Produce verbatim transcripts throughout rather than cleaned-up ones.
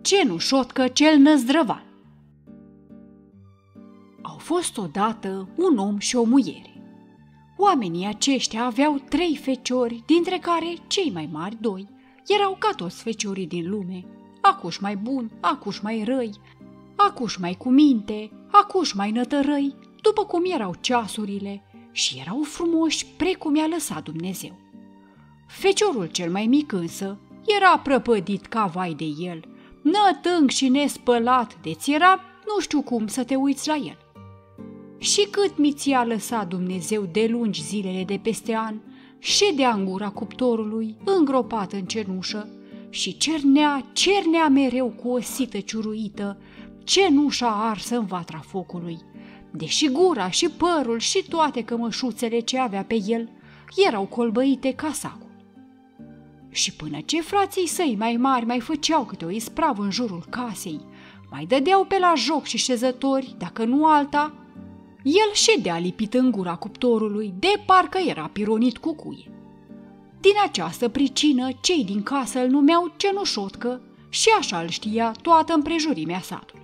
Cenușotcă cel năzdrăvan. Au fost odată un om și o muiere. Oamenii aceștia aveau trei feciori, dintre care cei mai mari doi erau ca toți feciorii din lume, acuși mai buni, acuși mai răi, acuși mai cu minte, acuși mai nătărăi, după cum erau ceasurile, și erau frumoși precum i-a lăsat Dumnezeu. Feciorul cel mai mic însă era prăpădit ca vai de el, nătâng și nespălat, de-ți era nu știu cum să te uiți la el. Și cât mi ți-a lăsat Dumnezeu de lungi zilele de peste an, ședea în gura cuptorului, îngropat în cenușă, și cernea, cernea mereu cu o sită ciuruită, cenușa arsă în vatra focului, deși gura și părul și toate cămășuțele ce avea pe el erau colbăite ca sacul. Și până ce frații săi mai mari mai făceau câte o ispravă în jurul casei, mai dădeau pe la joc și șezători, dacă nu alta, el ședea lipit în gura cuptorului, de parcă era pironit cu cuie. Din această pricină, cei din casă îl numeau Cenușotcă și așa îl știa toată împrejurimea satului.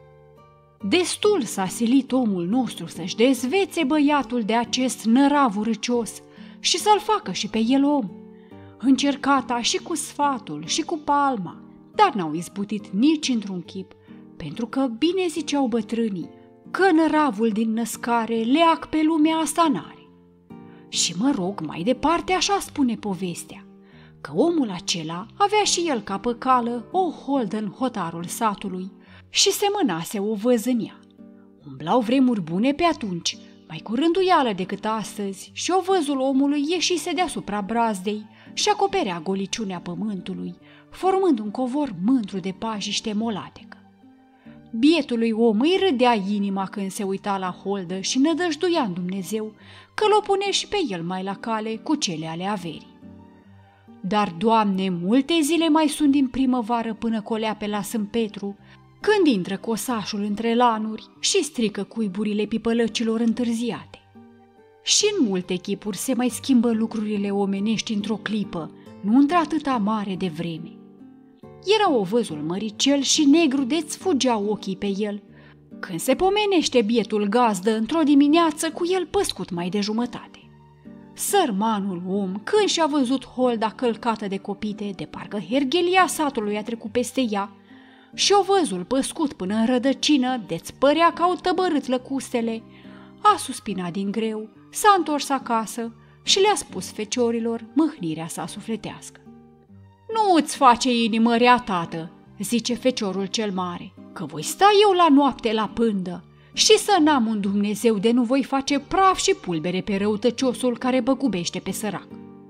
Destul s-a silit omul nostru să-și dezvețe băiatul de acest nărav urâcios și să-l facă și pe el om. Încercata și cu sfatul și cu palma, dar n-au izbutit nici într-un chip, pentru că bine ziceau bătrânii că năravul din născare leac pe lumea asta n-are. Și mă rog, mai departe așa spune povestea, că omul acela avea și el ca păcală o holdă în hotarul satului și semănase o văză în ea. Umblau vremuri bune pe atunci, mai cu rânduială decât astăzi, și o văzul omului ieșise deasupra brazdei și acoperea goliciunea pământului, formând un covor mândru de pajiște molatecă. Bietului om îi râdea inima când se uita la holdă și nădăjduia în Dumnezeu că l-o pune și pe el mai la cale cu cele ale averii. Dar, Doamne, multe zile mai sunt din primăvară până colea pe la Sânt Petru, când intră cosașul între lanuri și strică cuiburile pipălăcilor întârziate. Și în multe chipuri se mai schimbă lucrurile omenești într-o clipă, nu într-atâta mare de vreme. Era ovăzul măricel și negru de-ți fugeau ochii pe el, când se pomenește bietul gazdă într-o dimineață cu el păscut mai de jumătate. Sărmanul om, când și-a văzut holda călcată de copite, de parcă herghelia satului a trecut peste ea, și ovăzul păscut până în rădăcină, de-ți părea că au tăbărât lăcustele, a suspinat din greu, s-a întors acasă și le-a spus feciorilor mâhnirea sa sufletească. Nu-ți face inimă rea, tată, zice feciorul cel mare, că voi sta eu la noapte la pândă și să n-am un Dumnezeu de nu voi face praf și pulbere pe răutăciosul care băgubește pe sărac.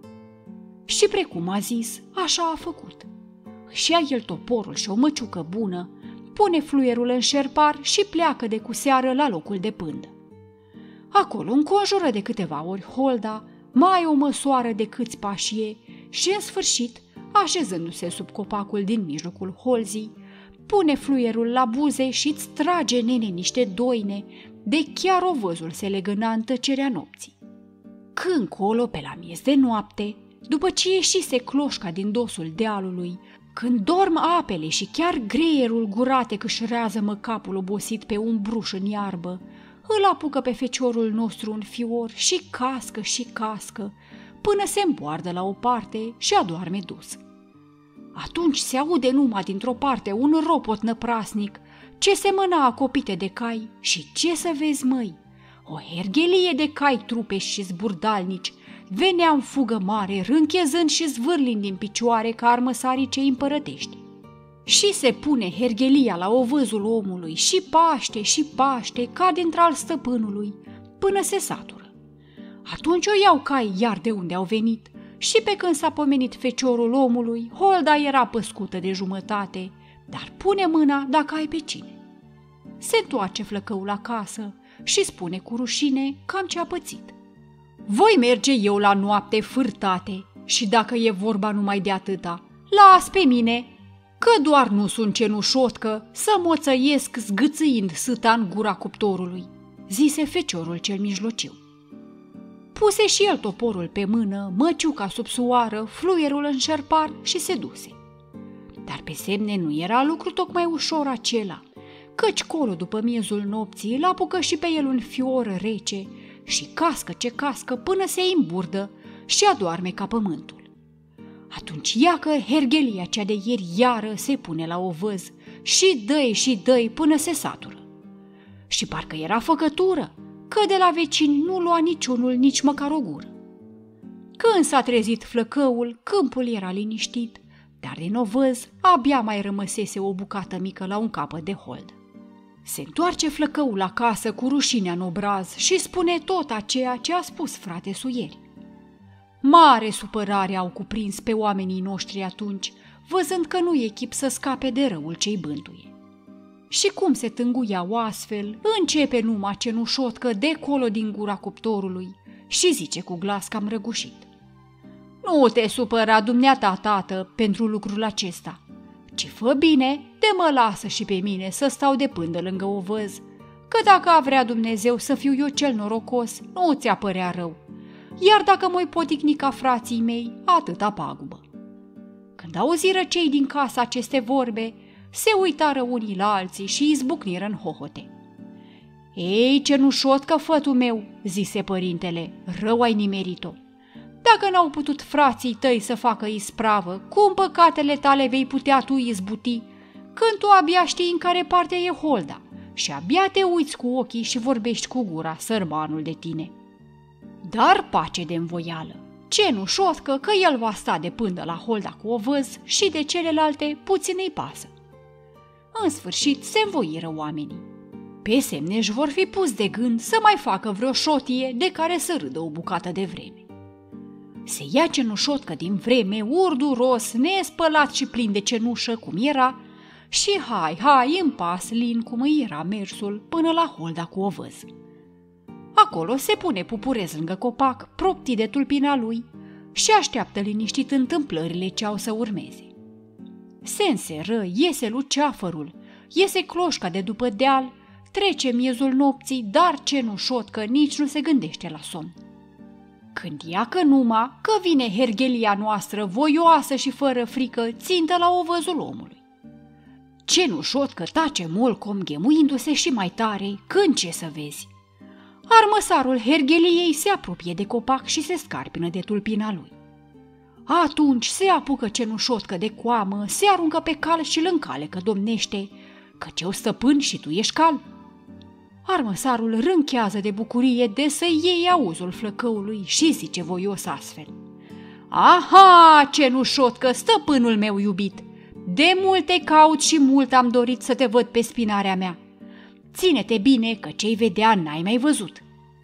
Și precum a zis, așa a făcut. Și ia el toporul și o măciucă bună, pune fluierul în șerpar și pleacă de cu seară la locul de pândă. Acolo înconjură de câteva ori holda, mai o măsoară de câți pași e și, în sfârșit, așezându-se sub copacul din mijlocul holzii, pune fluierul la buze și îți trage nene niște doine, de chiar ovăzul se legăna în tăcerea nopții. Când colo, pe la miez de noapte, după ce ieșise cloșca din dosul dealului, când dorm apele și chiar greierul gurate câșrează-mă capul obosit pe un bruș în iarbă, îl apucă pe feciorul nostru un fior și cască și cască, până se îmboardă la o parte și adoarme dus. Atunci se aude numai dintr-o parte un ropot năprasnic, ce semăna acopite de cai și ce să vezi, măi? O herghelie de cai trupeși și zburdalnici venea în fugă mare, rânchezând și zvârlind din picioare ca armăsarii cei împărătești. Și se pune herghelia la ovăzul omului și paște și paște ca dintr-al stăpânului, până se satură. Atunci o iau cai iar de unde au venit și pe când s-a pomenit feciorul omului, holda era păscută de jumătate, dar pune mâna dacă ai pe cine. Se întoarce flăcăul acasă și spune cu rușine cam ce a pățit. Voi merge eu la noapte fârtate și dacă e vorba numai de atâta, las pe mine, că doar nu sunt cenușotcă să moțăiesc zgâțâind sâta în gura cuptorului, zise feciorul cel mijlociu. Puse și el toporul pe mână, măciuca sub soară, fluierul în șerpar și se duse. Dar pe semne nu era lucru tocmai ușor acela, căci colo după miezul nopții îl apucă și pe el un fior rece și cască ce cască până se îmburdă și adoarme ca pământul. Atunci ia că herghelia cea de ieri iară se pune la ovăz și dă-i și dă-i până se satură. Și parcă era făcătură, că de la vecini nu lua niciunul nici măcar o gură. Când s-a trezit flăcăul, câmpul era liniștit, dar din ovăz abia mai rămăsese o bucată mică la un capăt de hold. Se întoarce flăcăul acasă cu rușinea în obraz și spune tot aceea ce a spus frate-su ieri. Mare supărare au cuprins pe oamenii noștri atunci, văzând că nu e chip să scape de răul ce-i bântuie. Și cum se tânguiau astfel, începe numai cenușotcă de colo din gura cuptorului și zice cu glas cam răgușit. Nu te supăra, dumneata, tată, pentru lucrul acesta, ci fă bine de mă lasă și pe mine să stau de pândă lângă ovăz, că dacă a vrea Dumnezeu să fiu eu cel norocos, nu ți-a părea rău, iar dacă mă-i poticni ca frații mei, atâta pagubă. Când auziră cei din casă aceste vorbe, se uitară unii la alții și izbucniră în hohote. Ei, cenușotcă, fătul meu, zise părintele, rău ai nimerit-o. Dacă n-au putut frații tăi să facă ispravă, cum păcatele tale vei putea tu izbuti, când tu abia știi în care parte e holda și abia te uiți cu ochii și vorbești cu gura, sărmanul de tine. Dar pace de învoială, cenușotcă că el va sta de pândă la holda cu ovăz și de celelalte puțin îi pasă. În sfârșit se învoiră oamenii. Pe semne își vor fi pus de gând să mai facă vreo șotie de care să râdă o bucată de vreme. Se ia cenușotcă din vreme, urduros, nespălat și plin de cenușă cum era, și hai, hai, în pas lin cum îi era mersul până la holda cu ovăz. Acolo se pune pupurez lângă copac, proptit de tulpina lui, și așteaptă liniștit întâmplările ce au să urmeze. Se înseră, iese luceafărul, iese cloșca de după deal, trece miezul nopții, dar cenușotcă nici nu se gândește la somn. Când ia că numa că vine herghelia noastră, voioasă și fără frică, țintă la ovăzul omului. Cenușotcă tace molcom, ghemuindu-se și mai tare, când ce să vezi. Armăsarul hergheliei se apropie de copac și se scarpină de tulpina lui. Atunci se apucă cenușotcă de coamă, se aruncă pe cal și îl încalecă domnește, căci eu stăpân și tu ești cal. Armăsarul rânchează de bucurie de să iei auzul flăcăului și zice voios astfel. Aha, cenușotcă, stăpânul meu iubit, de mult te caut și mult am dorit să te văd pe spinarea mea. Ține-te bine că ce-i vedea n-ai mai văzut.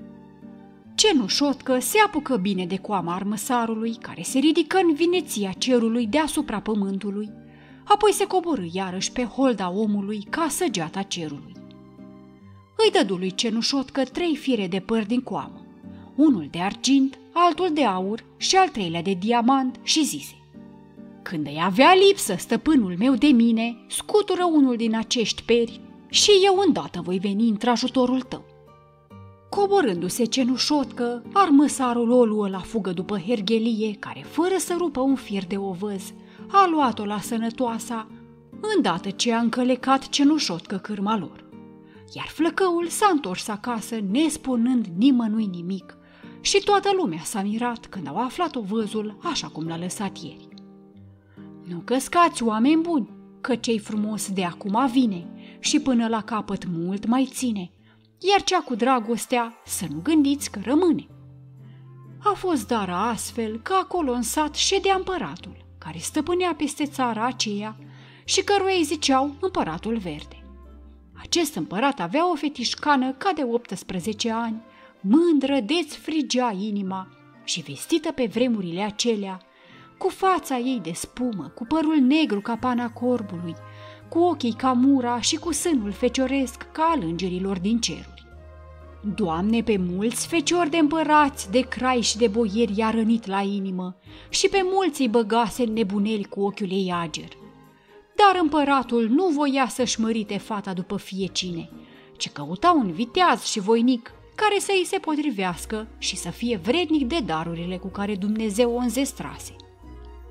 Cenușotcă se apucă bine de coama armăsarului, care se ridică în vineția cerului deasupra pământului, apoi se coborâ iarăși pe holda omului ca săgeata cerului. Îi dădu lui Cenușotcă trei fire de păr din coamă, unul de argint, altul de aur și al treilea de diamant și zise: Când îi avea lipsă stăpânul meu de mine, scutură unul din acești peri și eu îndată voi veni într-ajutorul tău. Coborându-se Cenușotcă, armăsarul o luă la fugă după herghelie, care, fără să rupă un fir de ovăz, a luat-o la sănătoasa, îndată ce a încălecat Cenușotcă cârma lor. Iar flăcăul s-a întors acasă, nespunând nimănui nimic, și toată lumea s-a mirat când au aflat ovăzul așa cum l-a lăsat ieri. Nu căscați, oameni buni, că ce-i frumos de acum vine și până la capăt mult mai ține, iar cea cu dragostea să nu gândiți că rămâne. A fost dar astfel că acolo în sat ședea împăratul, care stăpânea peste țara aceea și căruia îi ziceau Împăratul Verde. Acest împărat avea o fetișcană ca de optsprezece ani, mândră de-ți frigea inima și vestită pe vremurile acelea, cu fața ei de spumă, cu părul negru ca pana corbului, cu ochii ca mura și cu sânul fecioresc ca al îngerilor din ceruri. Doamne, pe mulți feciori de împărați, de crai și de boieri i-a rănit la inimă și pe mulți îi băgase în nebuneli cu ochiul ei ager. Dar împăratul nu voia să-și mărite fata după fie cine, ci căuta un viteaz și voinic care să îi se potrivească și să fie vrednic de darurile cu care Dumnezeu o înzestrase.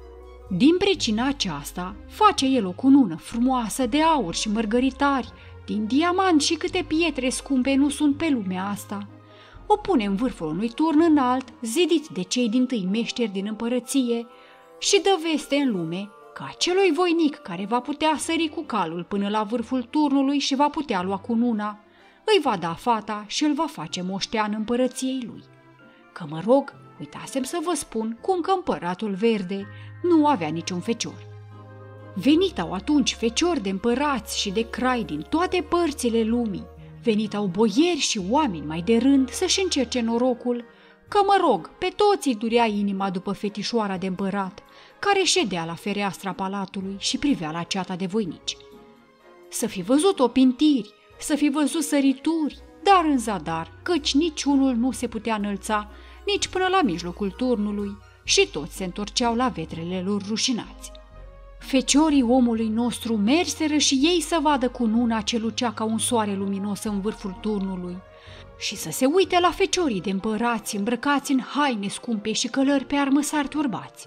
Din pricina aceasta, face el o cunună frumoasă de aur și mărgăritari, din diamant și câte pietre scumpe nu sunt pe lumea asta. O pune în vârful unui turn înalt, zidit de cei dintâi meșteri din împărăție, și dă veste în lume că acelui voinic care va putea sări cu calul până la vârful turnului și va putea lua cununa, îi va da fata și îl va face moștean împărăției lui. Că mă rog, uitasem să vă spun cum că împăratul verde nu avea niciun fecior. Venit au atunci feciori de împărați și de crai din toate părțile lumii, venit au boieri și oameni mai de rând să-și încerce norocul, că mă rog, pe toți îi durea inima după fetișoara de împărat, care ședea la fereastra palatului și privea la ceata de voinici. Să fi văzut opintiri, să fi văzut sărituri, dar în zadar, căci niciunul nu se putea înălța nici până la mijlocul turnului și toți se întorceau la vetrele lor rușinați. Feciorii omului nostru merseră și ei să vadă cununa ce lucea ca un soare luminos în vârful turnului și să se uite la feciorii de împărați îmbrăcați în haine scumpe și călări pe armăsari turbați.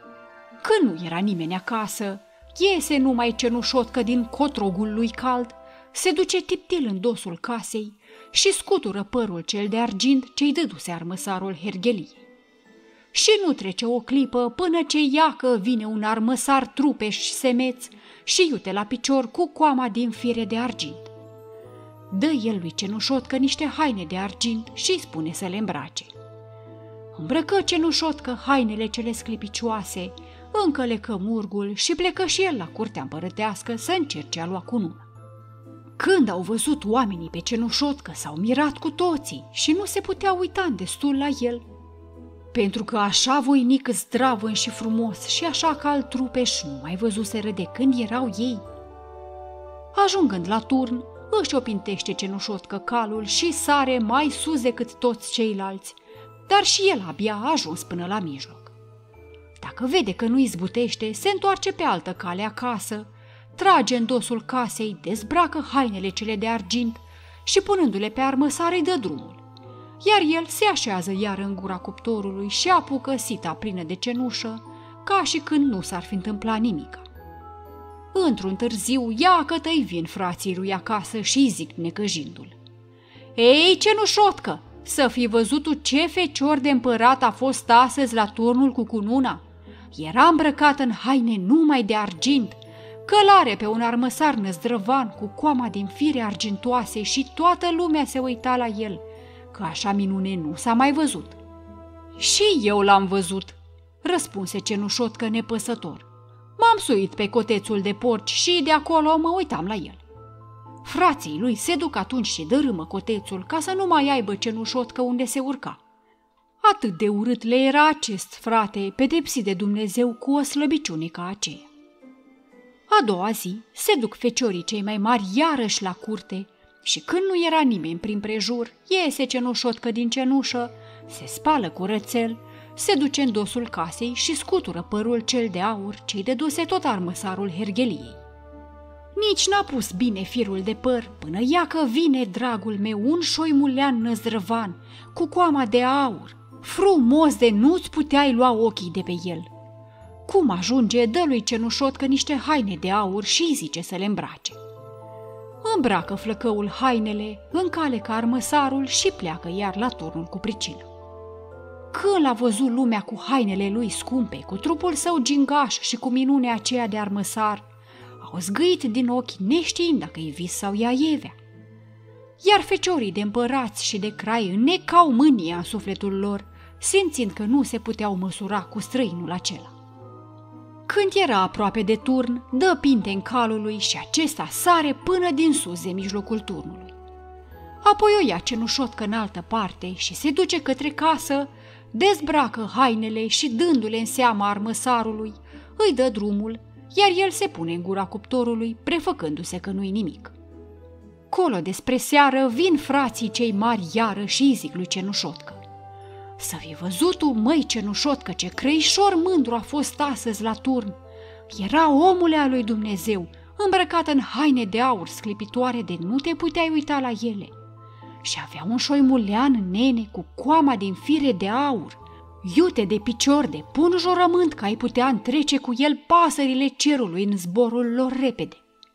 Când nu era nimeni acasă, iese numai cenușotcă din cotrogul lui cald, se duce tiptil în dosul casei și scutură părul cel de argint ce-i dăduse armăsarul hergheliei. Și nu trece o clipă până ce iacă vine un armăsar trupeș și semeț și iute la picior cu coama din fire de argint. Dă el lui Cenușotcă niște haine de argint și îi spune să le îmbrace. Îmbrăcă Cenușotcă hainele cele sclipicioase, încălecă murgul și plecă și el la curtea împărătească să încerce a lua cununa. Când au văzut oamenii pe Cenușotcă, s-au mirat cu toții și nu se putea uita în destul la el, pentru că așa voinic zdravăn și frumos și așa cal trupeș nu mai văzuseră de când erau ei. Ajungând la turn, își opintește Cenușotcă calul și sare mai sus decât toți ceilalți, dar și el abia a ajuns până la mijloc. Dacă vede că nu izbutește, se întoarce pe altă cale acasă, trage în dosul casei, dezbracă hainele cele de argint și punându-le pe armăsar îi dă drumul. Iar el se așează iar în gura cuptorului și apucă sita plină de cenușă, ca și când nu s-ar fi întâmplat nimica. Într-un târziu, iacătă-i vin frații lui acasă și îi zic necăjindu-l: „Ei, Cenușotcă, să fi văzut tu ce fecior de împărat a fost astăzi la turnul cu cununa. Era îmbrăcat în haine numai de argint, călare pe un armăsar năzdrăvan cu coama din fire argintoase și toată lumea se uita la el, că așa minune nu s-a mai văzut." „Și eu l-am văzut," răspunse Cenușotcă nepăsător. „M-am suit pe cotețul de porci și de acolo mă uitam la el." Frații lui se duc atunci și dărâmă cotețul ca să nu mai aibă Cenușotcă unde se urca. Atât de urât le era acest frate, pedepsit de Dumnezeu cu o slăbiciune ca aceea. A doua zi se duc feciorii cei mai mari iarăși la curte și când nu era nimeni prin prejur, iese Cenușotcă din cenușă, se spală cu rățel, se duce în dosul casei și scutură părul cel de aur ce-i dăduse tot armăsarul hergheliei. Nici n-a pus bine firul de păr până ia că vine, dragul meu, un șoimulean năzdrăvan cu coama de aur, frumos de nu-ți puteai lua ochii de pe el. Cum ajunge, dă lui Cenușotcă niște haine de aur și îi zice să le îmbrace. Îmbracă flăcăul hainele, încalecă armăsarul și pleacă iar la turnul cu pricină. Când l-a văzut lumea cu hainele lui scumpe, cu trupul său gingaș și cu minunea aceea de armăsar, au zgâit din ochi neștiind dacă-i vis sau ea ievea. Iar feciorii de împărați și de crai înnecau mânia în sufletul lor, simțind că nu se puteau măsura cu străinul acela. Când era aproape de turn, dă pinte în calului și acesta sare până din sus de mijlocul turnului. Apoi o ia Cenușotcă în altă parte și se duce către casă, dezbracă hainele și dându-le în seama armăsarului, îi dă drumul, iar el se pune în gura cuptorului, prefăcându-se că nu-i nimic. Colo despre seară vin frații cei mari iară și îi zic lui Cenușotcă: „Să fi văzut tu, măi, Cenușotcă, ce crăișor mândru a fost astăzi la turn. Era omul al lui Dumnezeu, îmbrăcat în haine de aur sclipitoare de nu te puteai uita la ele. Și avea un șoimulean nene cu coama din fire de aur, iute de picior, de pun jurământ că ai putea întrece cu el pasările cerului în zborul lor repede.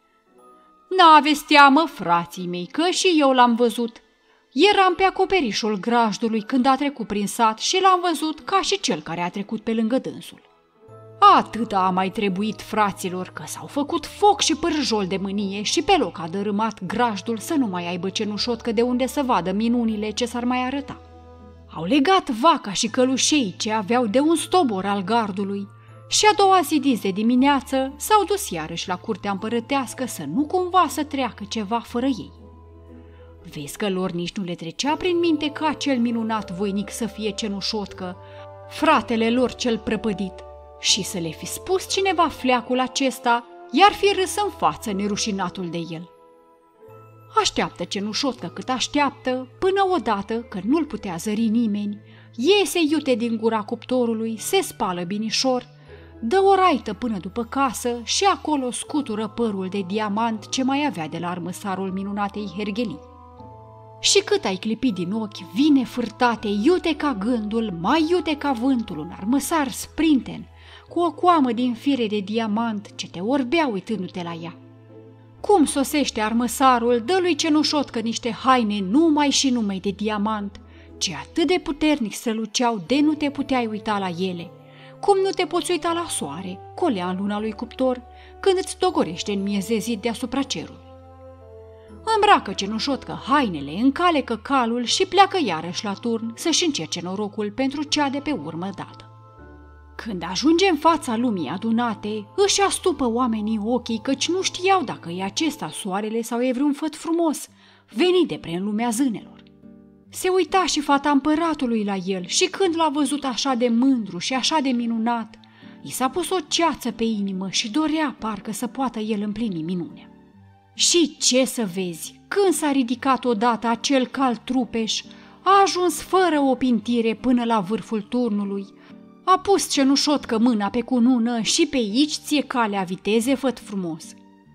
N-aveți teamă, frații mei, că și eu l-am văzut. Eram pe acoperișul grajdului când a trecut prin sat și l-am văzut ca și cel care a trecut pe lângă dânsul. Atâta a mai trebuit, fraților, că s-au făcut foc și pârjol de mânie și pe loc a dărâmat grajdul să nu mai aibă cenușotcă de unde să vadă minunile ce s-ar mai arăta. Au legat vaca și călușei ce aveau de un stobor al gardului și a doua zi de dimineață s-au dus iarăși la curtea împărătească să nu cumva să treacă ceva fără ei. Vezi că lor nici nu le trecea prin minte ca acel minunat voinic să fie cenușotcă, fratele lor cel prăpădit, și să le fi spus cineva fleacul acesta, i-ar fi râs în față nerușinatul de el. Așteaptă cenușotcă cât așteaptă, până odată, că nu-l putea zări nimeni, iese iute din gura cuptorului, se spală binișor, dă o raită până după casă și acolo scutură părul de diamant ce mai avea de la armăsarul minunatei Herghelii. Și cât ai clipit din ochi, vine fârtate, iute ca gândul, mai iute ca vântul, un armăsar sprinten, cu o coamă din fire de diamant ce te orbea uitându-te la ea. Cum sosește armăsarul, dă lui cenușotcă niște haine numai și numai de diamant, ce atât de puternic străluceau de nu te puteai uita la ele, cum nu te poți uita la soare, colea în luna lui cuptor, când îți dogorește în miezezit deasupra cerului. Îmbracă cenușotcă hainele, încalecă calul și pleacă iarăși la turn să-și încerce norocul pentru cea de pe urmă dată. Când ajunge în fața lumii adunate, își astupă oamenii ochii căci nu știau dacă e acesta soarele sau e vreun făt frumos, venit de prin lumea zânelor. Se uita și fata împăratului la el și când l-a văzut așa de mândru și așa de minunat, i s-a pus o ceață pe inimă și dorea parcă să poată el împlini minunea. Și ce să vezi, când s-a ridicat odată acel cal trupeș, a ajuns fără o pintire până la vârful turnului, a pus cenușotcă mâna pe cunună și pe aici ție calea viteze, făt frumos.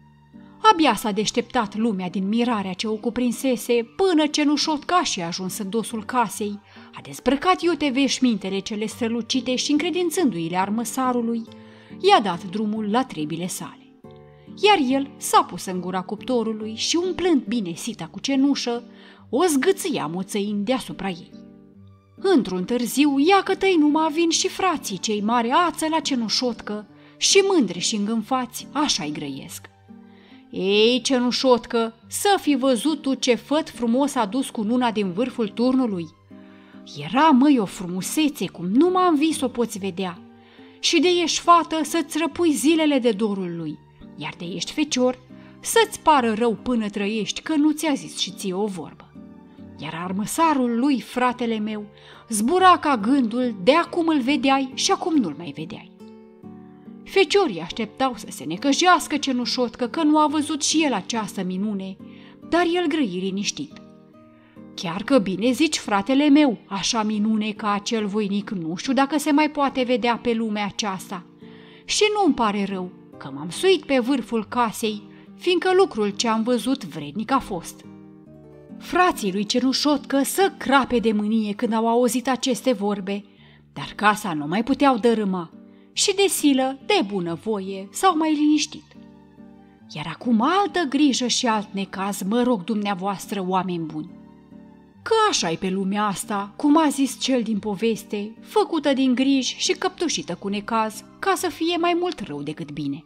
Abia s-a deșteptat lumea din mirarea ce o cuprinsese, până cenușotca și a ajuns în dosul casei, a dezbrăcat iute veșmintele cele strălucite și, încredințându-i-le armăsarului, i-a dat drumul la trebile sale. Iar el s-a pus în gura cuptorului și, umplând bine sita cu cenușă, o zgâțâia moțăind deasupra ei. Într-un târziu, ia că tăi numai vin și frații cei mari ață la cenușotcă și mândri și îngânfați, așa-i grăiesc. Ei, cenușotcă, să fi văzut tu ce făt frumos a dus cu nuna din vârful turnului. Era, măi, o frumusețe cum numai în vis o poți vedea. Și de ești fată să-ți răpui zilele de dorul lui, iar de ești fecior să-ți pară rău până trăiești că nu ți-a zis și ție o vorbă. Iar armăsarul lui, fratele meu, zbura ca gândul, de acum îl vedeai și acum nu-l mai vedeai. Feciorii așteptau să se necăjească cenușotcă că nu a văzut și el această minune, dar el grăi liniștit. Chiar că bine zici, fratele meu, așa minune ca acel voinic nu știu dacă se mai poate vedea pe lumea aceasta. Și nu-mi pare rău că m-am suit pe vârful casei, fiindcă lucrul ce am văzut vrednic a fost. Frații lui cenușotcă să crape de mânie când au auzit aceste vorbe, dar casa nu mai puteau dărâma și de silă, de bunăvoie, s-au mai liniștit. Iar acum altă grijă și alt necaz mă rog dumneavoastră, oameni buni. Că așa-i pe lumea asta, cum a zis cel din poveste, făcută din griji și căptușită cu necaz, ca să fie mai mult rău decât bine.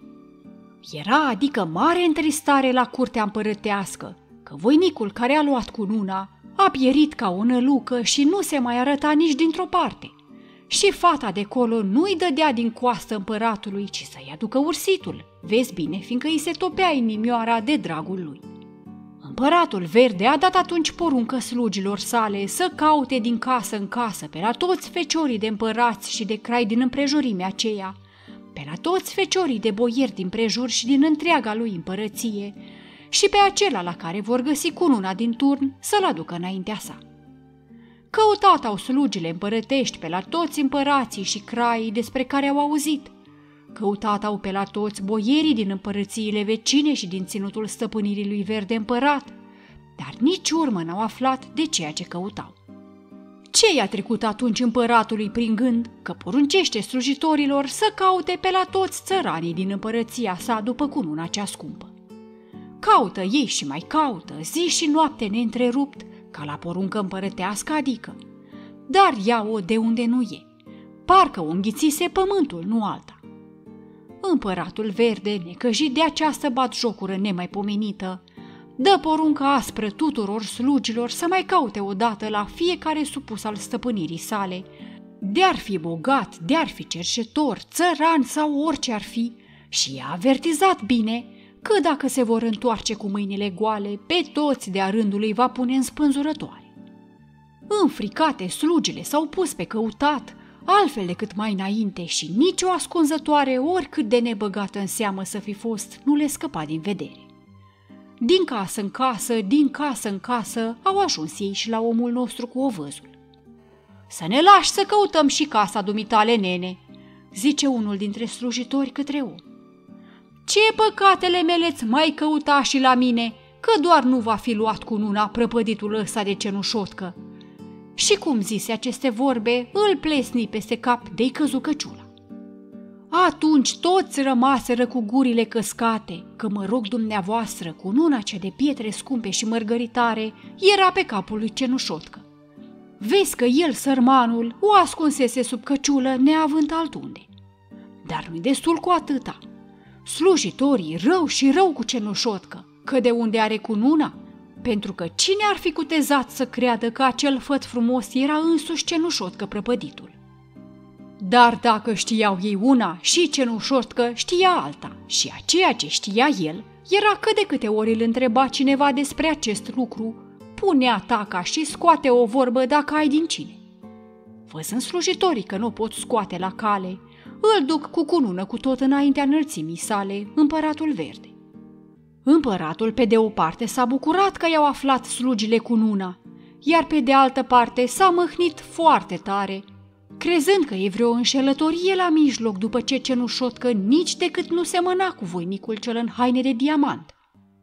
Era adică mare întristare la curtea împărătească, că voinicul care a luat cununa a pierit ca o nălucă și nu se mai arăta nici dintr-o parte. Și fata de colo nu-i dădea din coastă împăratului, ci să-i aducă ursitul, vezi bine, fiindcă îi se topea inimioara de dragul lui. Împăratul verde a dat atunci poruncă slugilor sale să caute din casă în casă pe la toți feciorii de împărați și de crai din împrejurimea aceea, pe la toți feciorii de boieri din prejur și din întreaga lui împărăție, și pe acela la care vor găsi cununa din turn să-l aducă înaintea sa. Căutat au slugile împărătești pe la toți împărații și craii despre care au auzit. Căutat au pe la toți boierii din împărățiile vecine și din ținutul stăpânirii lui verde împărat, dar nici urmă n-au aflat de ceea ce căutau. Ce Ce i-a trecut atunci împăratului prin gând că poruncește slujitorilor să caute pe la toți țăranii din împărăția sa după cununa cea scumpă? Caută ei și mai caută, zi și noapte neîntrerupt, ca la poruncă împărătească adică. Dar ia-o de unde nu e, parcă o înghițise pământul, nu alta. Împăratul Verde, necăjit de această batjocură nemaipomenită, dă poruncă aspră tuturor slugilor să mai caute odată la fiecare supus al stăpânirii sale, de-ar fi bogat, de-ar fi cerșetor, țăran sau orice ar fi, și i-a avertizat bine că dacă se vor întoarce cu mâinile goale, pe toți de-a rândului va pune în spânzurătoare. Înfricate, slugile s-au pus pe căutat, altfel decât mai înainte, și nicio ascunzătoare, oricât de nebăgată în seamă să fi fost, nu le scăpa din vedere. Din casă în casă, din casă în casă, au ajuns ei și la omul nostru cu ovăzul. "Să ne lași să căutăm și casa dumitale, nene," zice unul dintre slujitori către om. "Ce păcatele mele-ți mai căuta și la mine, că doar nu va fi luat cu nuna prăpăditul ăsta de cenușotcă." Și cum zise aceste vorbe, îl plesni peste cap de-i căzu căciula. Atunci toți rămaseră cu gurile căscate, că mă rog dumneavoastră, cu nuna cea de pietre scumpe și mărgăritare era pe capul lui cenușotcă. Vezi că el, sărmanul, o ascunsese sub căciulă neavând altunde. Dar nu-i destul cu atâta. Slujitorii rău și rău cu cenușotcă, că de unde are cununa? Pentru că cine ar fi cutezat să creadă că acel făt frumos era însuși cenușotcă prăpăditul? Dar dacă știau ei una și cenușotcă știa alta, și a ceea ce știa el era că de câte ori îl întreba cineva despre acest lucru, punea taca și scoate o vorbă dacă ai din cine. Văzând slujitorii că nu pot scoate la cale, îl duc cu cunună cu tot înaintea înălțimii sale, împăratul Verde. Împăratul pe de o parte s-a bucurat că i-au aflat slugile cununa, iar pe de altă parte s-a mâhnit foarte tare, crezând că e vreo înșelătorie la mijloc după ce cenușotcă nici decât nu semăna cu voinicul cel în haine de diamant.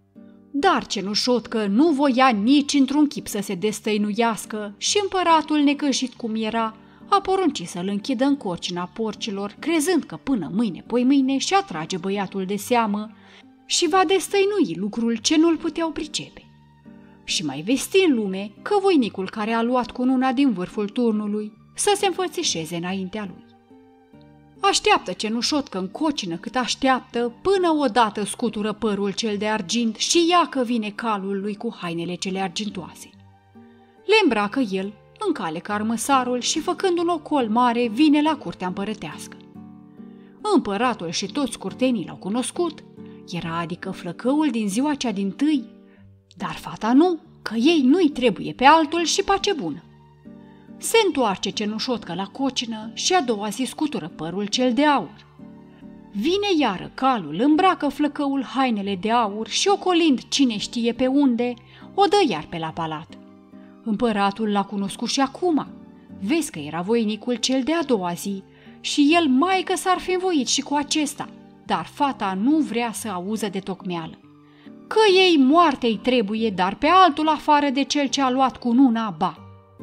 Dar cenușotcă nu voia nici într-un chip să se destăinuiască și împăratul, necăjit cum era, a poruncit să-l închidă în corcina porcilor, crezând că până mâine, poi mâine și atrage băiatul de seamă și va destăinui lucrul ce nu-l puteau pricepe. Și mai vesti în lume că voinicul care a luat cununa din vârful turnului să se înfățișeze înaintea lui. Așteaptă cenușotcă în cocină cât așteaptă, până odată scutură părul cel de argint și ia că vine calul lui cu hainele cele argintoase. Le îmbracă el, încale carmăsarul și făcând un ocol mare vine la curtea împărătească. Împăratul și toți curtenii l-au cunoscut, era adică flăcăul din ziua cea dintâi, dar fata nu, că ei nu-i trebuie pe altul și pace bună. Se întoarce cenușotcă la cocină și a doua zi scutură părul cel de aur. Vine iară calul, îmbracă flăcăul hainele de aur și ocolind cine știe pe unde, o dă iar pe la palat. Împăratul l-a cunoscut și acum. Vezi că era voinicul cel de a doua zi și el mai că s-ar fi învoit și cu acesta, dar fata nu vrea să auză de tocmeală. Că ei moartea-i trebuie, dar pe altul afară de cel ce a luat cununa, ba.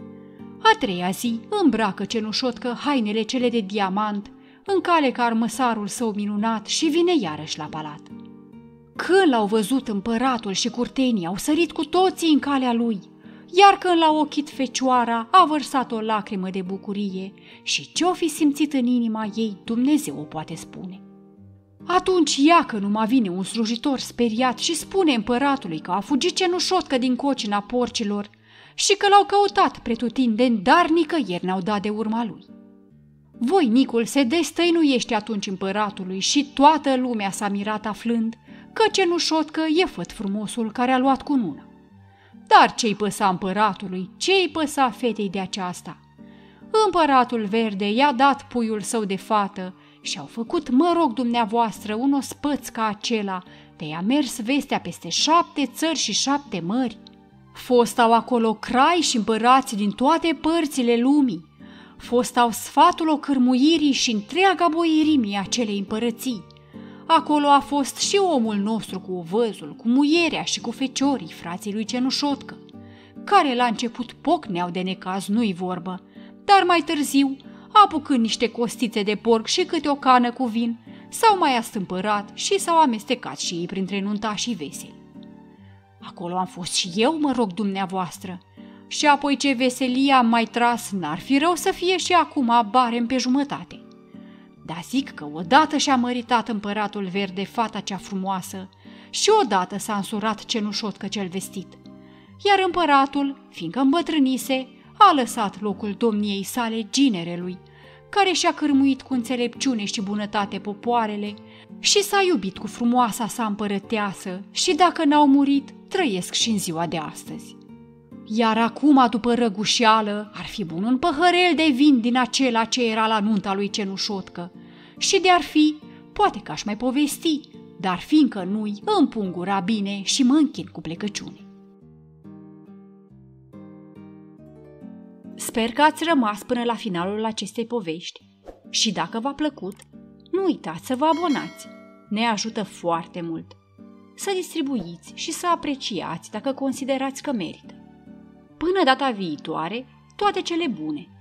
A treia zi îmbracă cenușotcă hainele cele de diamant, încalecă armăsarul său minunat și vine iarăși la palat. Când l-au văzut împăratul și curtenii, au sărit cu toții în calea lui, iar când l-a ochit fecioara, a vărsat o lacrimă de bucurie și ce-o fi simțit în inima ei, Dumnezeu o poate spune. Atunci ia că numai vine un slujitor speriat și spune împăratului că a fugit cenușotcă din cocina porcilor și că l-au căutat pretutindeni, dar nicăieri n-au dat de urma lui. Voinicul se destăinuiește atunci împăratului și toată lumea s-a mirat aflând că cenușotcă e făt frumosul care a luat cununa. Dar ce-i păsa împăratului, ce-i păsa fetei de aceasta? Împăratul Verde i-a dat puiul său de fată și au făcut, mă rog dumneavoastră, un ospăț ca acela, de i-a mers vestea peste șapte țări și șapte mări. Fostau acolo crai și împărați din toate părțile lumii. Fostau sfatul ocârmuirii și întreaga boierimie acelei împărății. Acolo a fost și omul nostru cu ovăzul, cu muierea și cu feciorii, frații lui cenușotcă, care la început pocneau de necaz, nu-i vorbă, dar mai târziu, apucând niște costițe de porc și câte o cană cu vin, s-au mai astâmpărat și s-au amestecat și ei printre nuntașii veseli. Acolo am fost și eu, mă rog dumneavoastră, și apoi ce veselie am mai tras, n-ar fi rău să fie și acum barem pe jumătate. Dar zic că odată și-a măritat împăratul verde fata cea frumoasă și odată s-a însurat cenușotcă cel vestit, iar împăratul, fiindcă îmbătrânise, a lăsat locul domniei sale ginerelui, care și-a cârmuit cu înțelepciune și bunătate popoarele și s-a iubit cu frumoasa sa împărăteasă și dacă n-au murit, trăiesc și în ziua de astăzi. Iar acum, după răgușeală, ar fi bun un păhărel de vin din acela ce era la nunta lui Cenușotcă și de-ar fi, poate că aș mai povesti, dar fiindcă nu-i, îmi pun gura bine și mă închin cu plecăciune. Sper că ați rămas până la finalul acestei povești și dacă v-a plăcut, nu uitați să vă abonați. Ne ajută foarte mult. Să distribuiți și să apreciați dacă considerați că merită. Până data viitoare, toate cele bune!